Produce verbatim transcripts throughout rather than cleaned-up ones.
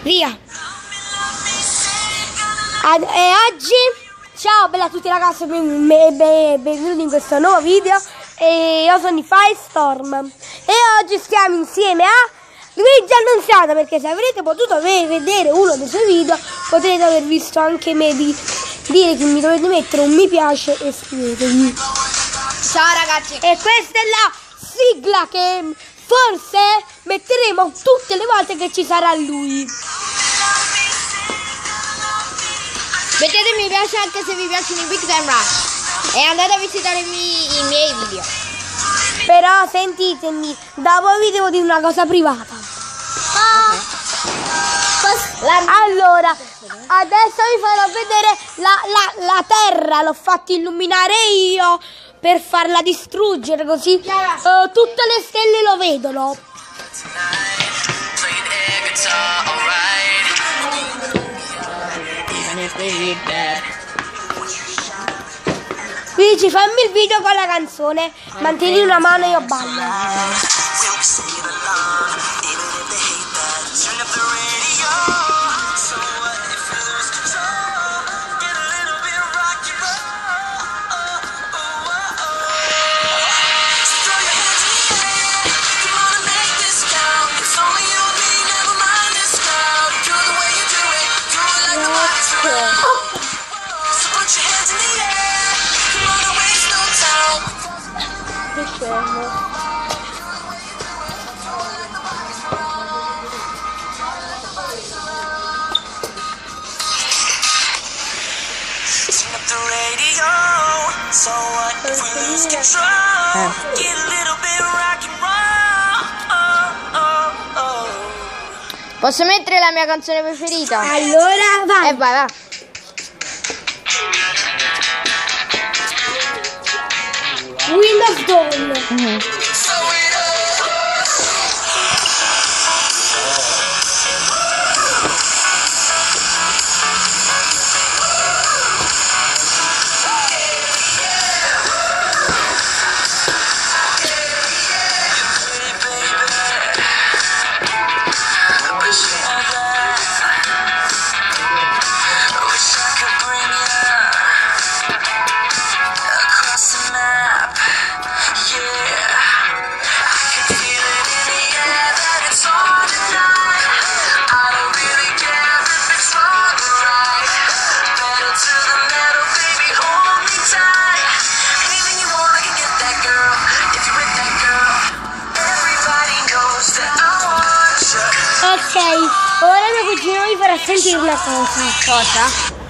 Via. Ad, e oggi, ciao bella a tutti ragazzi, benvenuti in questo nuovo video. E io sono di Firestorm e oggi stiamo insieme a Luigi Annunziata, perché se avrete potuto vedere uno dei suoi video potrete aver visto anche me di dire che mi dovete mettere un mi piace e iscrivetevi. Ciao ragazzi. E questa è la sigla che forse metteremo tutte le volte che ci sarà lui. Mettete mi piace anche se vi piacciono i Big Time Rush e andate a visitare i miei, i miei video. Però sentitemi, dopo vi devo dire una cosa privata. Okay. Allora, adesso vi farò vedere la, la, la terra, l'ho fatta illuminare io per farla distruggere, così uh, tutte le stelle lo vedono. Luigi, fammi il video con la canzone, mantieni una mano e io ballo. Posso mettere la mia canzone preferita? Allora vai. E eh, vai, vai. Windows Dawn. Mm-hmm. Ok, ora mio cugino vi farà sentire una cosa. Cosa?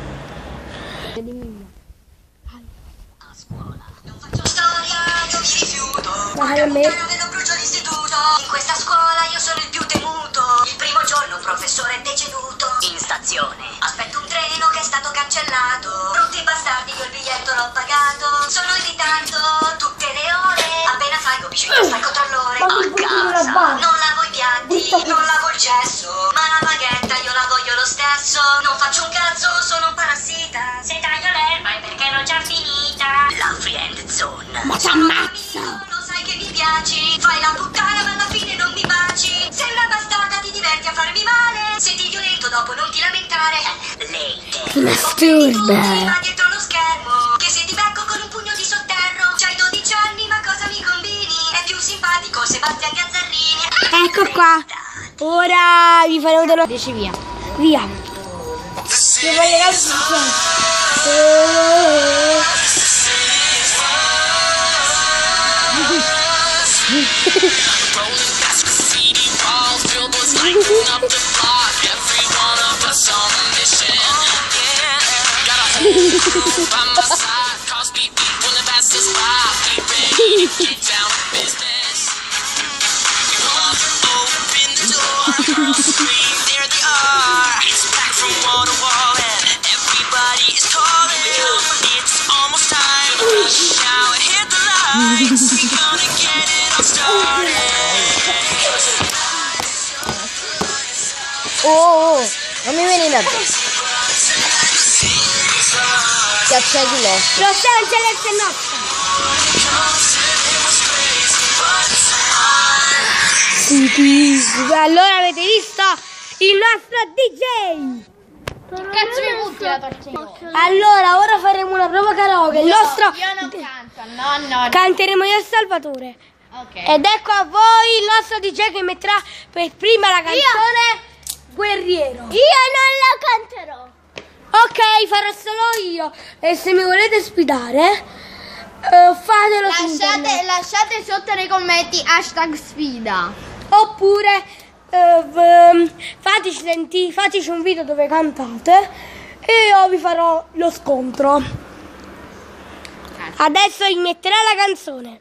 A scuola non faccio storia, io mi rifiuto. Vai a me. Vedo brucio l'istituto. In questa scuola io sono il più temuto. Il primo giorno un professore è deceduto. In stazione aspetto un treno che è stato cancellato. Brutti bastardi, io il biglietto l'ho pagato. Sono in ritardo tutte le ore. Appena salgo mi scendo al controllore. A casa non lavo i piatti, non lavo il cesso, ma la paghetta io la voglio lo stesso. Non faccio un cazzo, sono un parassita. Se taglio l'erba è perché l'ho già finita. La friend zone. Ma t'ammazzo! Lo sai che mi piaci. Fai la puttana ma alla fine non mi baci. Sei una bastarda, ti diverti a farmi male. Se ti violento dopo non ti lamentare. Late. Ti masturba. Ma dietro lo schermo. Che se ti becco con un pugno di sotterro. C'hai dodici anni ma cosa mi combini? È più simpatico Sebastian Gazzarrini. Ecco qua. Ora vi farò vedere. Dici via. Via. Ti voglio There they are. It's back from wall to wall and everybody is calling. It's almost time. Rush out, hit the lights. We're gonna get it all started. Oh, oh, oh, non mi vieni da te. Ti accendi l'occhio. Lo so, il celeste è nostro. Allora avete visto? il nostro D J. Cazzo mi butti la torcina? Allora, ora faremo una prova karaoke. Il No, nostro io non canto, no, no. canteremo io e Salvatore. Ok. Ed ecco a voi il nostro D J che metterà per prima la canzone Guerriero. Io non la canterò. Ok, farò solo io. E se mi volete sfidare, eh, fatelo su Lasciate, internet. lasciate sotto nei commenti hashtag sfida. Oppure eh, v- fateci, senti- fateci un video dove cantate e io vi farò lo scontro. Adesso vi metterà la canzone.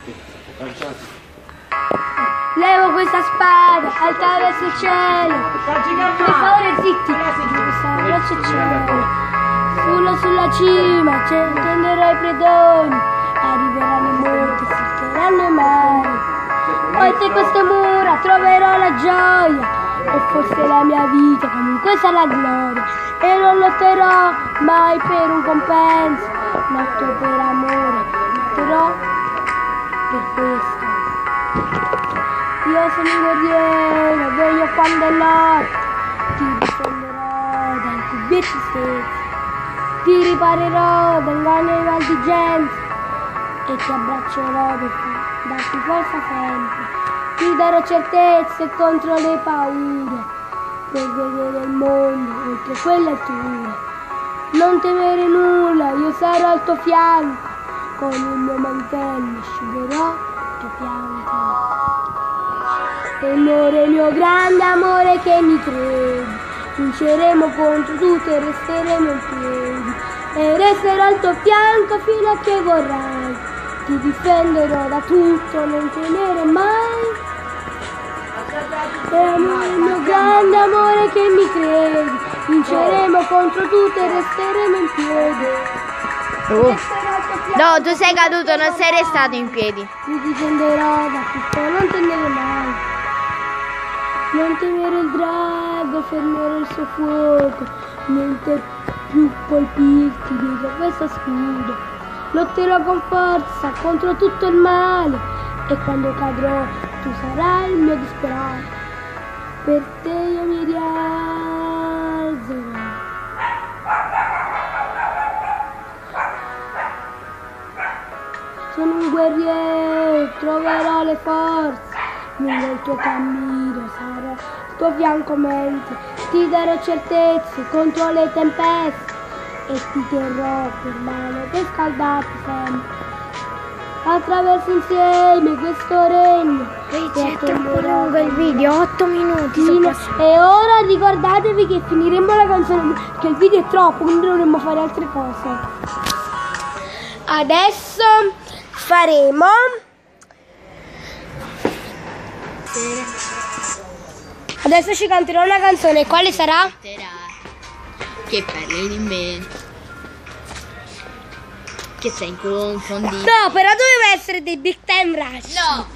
Levo questa spada alta verso il cielo. Per favore zitti. Questa verso il cielo. Sulla sulla cima tenderò i predoni. Arriveranno molti, si alzeranno i mari. Oltre queste mura troverò la gioia. E forse la mia vita comunque sarà gloria. E non lotterò mai per un compenso. Lotto per amore, lotterò per questo. Io sono un guerriero, veglio quando è l'ora. Ti difenderò dai tuoi vecchi stessi. Ti riparerò dall'anno e maldigenza. E ti abbraccerò per darti forza sempre. Ti darò certezze contro le paure. Per vedere il mondo oltre quelle alture. Non temere nulla, io sarò al tuo fianco. Con il mio mantello asciugherò il tuo pianto. Amore, il mio grande amore che mi credi. Vinceremo contro tutto e resteremo in piedi. E resterò al tuo fianco fino a che vorrai. Ti difenderò da tutto, non temere mai. E amore, il mio grande amore che mi credi. Vinceremo contro tutto e resteremo in piedi. Oh. No, tu sei caduto, non sei restato in piedi. Ti difenderò da tutto, non temere mai. Non temere il drago, fermare il suo fuoco. Niente più colpirti dietro questo scudo. Lotterò con forza contro tutto il male. E quando cadrò tu sarai il mio disperato. Per te io mi rialzerò. Sono un guerriero, troverò le forze. Lungo il tuo cammino sarò al tuo fianco mentre ti darò certezze contro le tempeste. E ti terrò per mano per scaldarti sempre. Attraverso insieme questo regno. È troppo lungo il video, otto minuti. Fine. E ora ricordatevi che finiremo la canzone perché il video è troppo, quindi dovremmo fare altre cose. Adesso faremo adesso ci canterò una canzone. Quale sarà? Che parli di me. Che sei inconfondibile. No, però doveva essere dei Big Time Rush. No.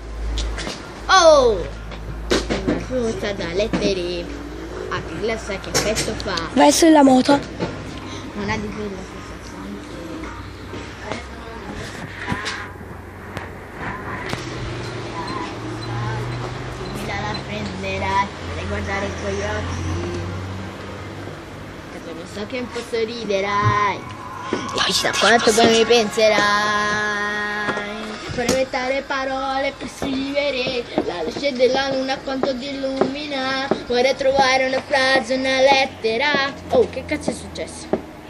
Oh. Una frutta da lettere. Aprirla, sai che effetto fa. Vai sulla moto. Non ha di più la sensazione che mi la prenderai e guardare con gli occhi. Che non so che posso riderai. Chissà quanto poi mi penserai. Per inventare parole per scrivere la luce della luna quanto ti illumina. Vorrei trovare una frase, una lettera. Oh, che cazzo è successo?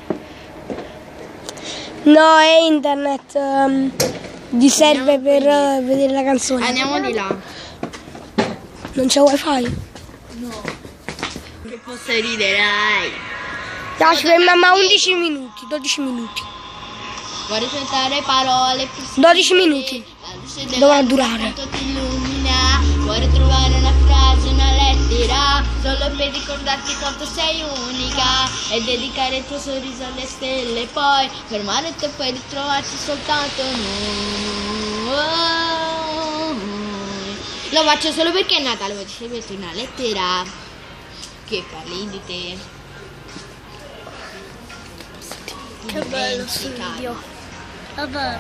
No, è internet. Um, gli serve per uh, vedere la canzone. Andiamo di là. Non c'è wifi? No. Che posso riderai. No, ci fermiamo a undici minuti, dodici minuti. Vorrei tentare parole per dodici minuti. Dovrà durare. Quanto ti illumina. Vorrei trovare una frase, una lettera, solo per ricordarti quanto sei unica e dedicare il tuo sorriso alle stelle, poi fermare il tempo e ritrovarci soltanto noi. Lo faccio solo perché è Natale, vuoi scriverti una lettera che parli di te. Che bello sto video. Vabbè.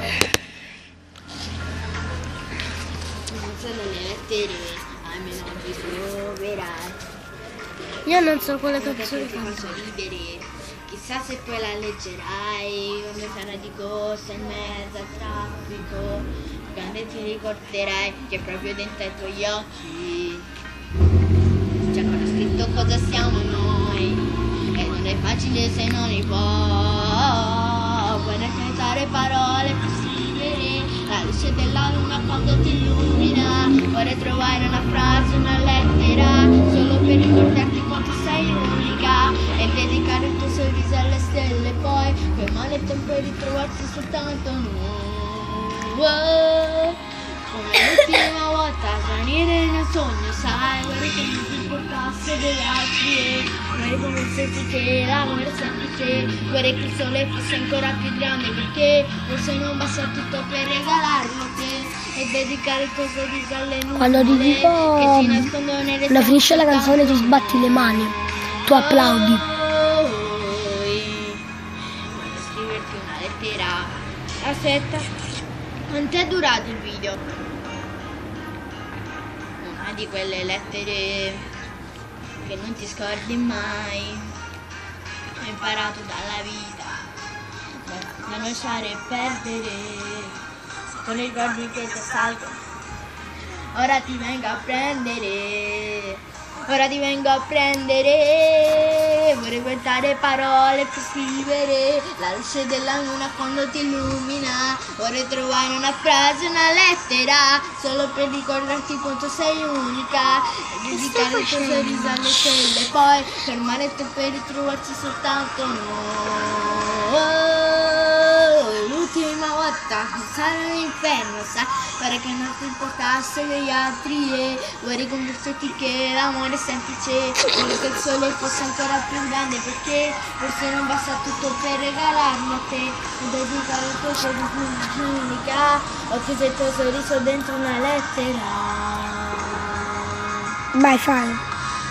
Non sono le lettere, almeno vi troverai. Io non so quale Cosa canzone ti fa sorridere. Chissà se poi la leggerai quando sarà di corsa in mezzo al traffico, quando ti ricorderai che proprio dentro ai tuoi occhi c'è ancora scritto cosa siamo noi, e non è facile se non li può, puoi raccontare parole per scrivere la luce della luna quando ti illumina, vorrei trovare una frase, una lettera, solo per ricordarti quanto sei unica e dedicare il tuo sorriso alle stelle, poi quel male tempo di ritrovarti soltanto noi. Come l'ultima volta svanire nel sogno, sai, vorrei che non ti importasse degli altri, e vorrei convincerti che l'amore è semplice, vorrei che il sole fosse ancora più grande, perché forse non basta tutto per regalarlo a te e dedicare il tuo sorriso alle nuvole. Quando ti dico che si nascondono nelle quando finisce la canzone tu sbatti le mani, tu applaudi. Voglio scriverti una lettera. Aspetta, quanto è durato il video? Una di quelle lettere che non ti scordi mai. Ho imparato dalla vita da non lasciare perdere, con i ricordi che ti assalgono. Ora ti vengo a prendere, ora ti vengo a prendere, vorrei portare parole per scrivere la luce della luna quando ti illumina, vorrei trovare una frase, una lettera, solo per ricordarti quanto sei unica e dedicare il tuo sorriso alle stelle, poi fermare il tempo e ritrovarci soltanto noi. L'ultima volta sarà l'inferno, sai, pare che non ti importasse degli altri, e vorrei convincerti che l'amore è semplice, vorrei che il sole fosse ancora più grande, perché forse non basta tutto per regalarmi a te e dedicare il tuo sorriso unica, ho chiuso il tuo sorriso dentro una lettera. Vai, fai.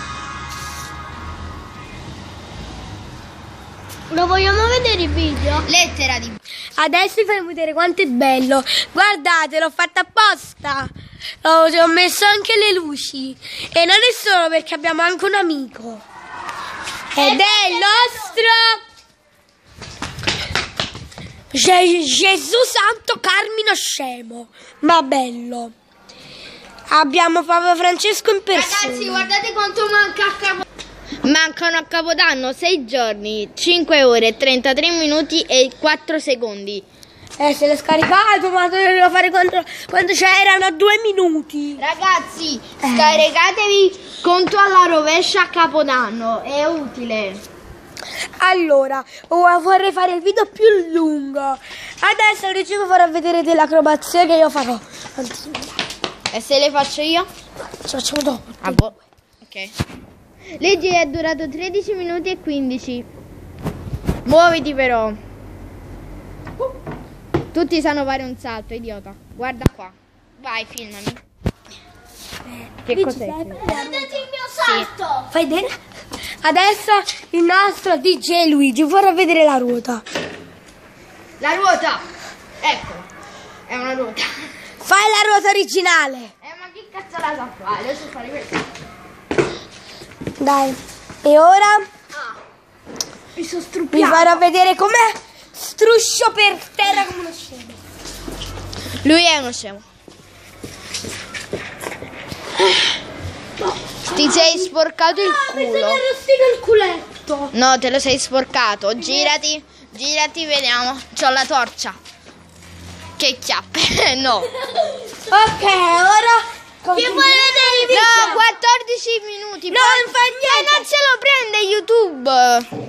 Lo vogliamo vedere il video? Lettera di... Adesso vi faremo vedere quanto è bello. Guardate, l'ho fatta apposta. Oh, ci ho messo anche le luci. E non è solo perché abbiamo anche un amico. Ed è il nostro Ge- Gesù Santo Carmine Scemo. Ma bello. Abbiamo Papa Francesco in persona. Ragazzi, guardate quanto manca a Capodanno. Mancano a Capodanno sei giorni, cinque ore, trentatré minuti e quattro secondi. Eh, se l'è scaricato, ma dovevo fare quando, quando c'erano due minuti. Ragazzi, eh. scaricatevi conto alla rovescia a Capodanno, è utile. Allora, oh, vorrei fare il video più lungo. Adesso Luigi farà vedere delle acrobazie che io farò. E se le faccio io? Ci facciamo dopo. Ah, boh. Ok. Leggi è durato tredici minuti e quindici. Muoviti però. Tutti sanno fare un salto, idiota. Guarda qua. Vai, filmami. Eh, che cos'è? Guardate il mio salto. Sì. Fai vedere? Adesso il nostro D J Luigi farà vedere la ruota. La ruota. Ecco. È una ruota. Fai la ruota originale. Eh, ma che cazzo la so fare? Adesso fare questo. Dai, e ora ah, mi sono vi struppiato. farò vedere com'è struscio per terra come uno scemo. Lui è uno scemo. Ti sei sporcato il ah, culo. mi sono arrostito il culetto. No, te lo sei sporcato. Girati, girati, vediamo. C'ho la torcia. Che chiappe. No. Ok, ora chi vuole vedere il video? No, quattordici minuti. Non fa niente. Non se lo prende YouTube.